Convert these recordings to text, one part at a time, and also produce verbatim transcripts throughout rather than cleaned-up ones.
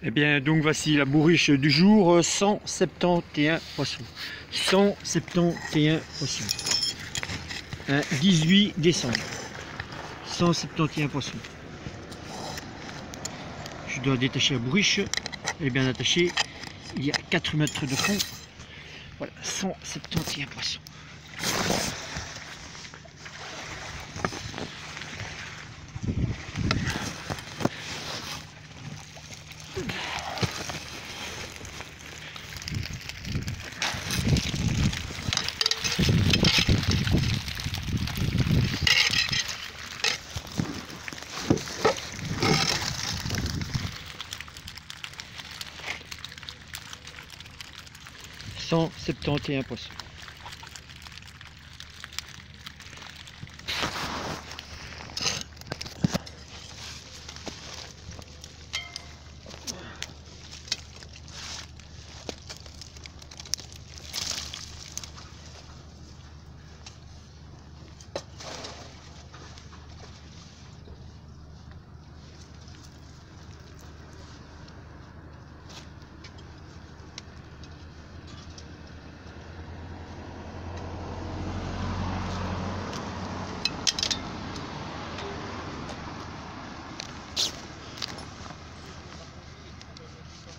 Eh bien, donc voici la bourriche du jour, cent soixante et onze poissons. cent soixante et onze poissons. Hein, dix-huit décembre. cent soixante et onze poissons. Je dois détacher la bourriche. Elle est bien attachée. Il y a quatre mètres de fond. Voilà, cent soixante et onze poissons. cent soixante et onze poissons.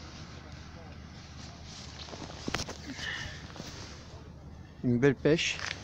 Une belle pêche.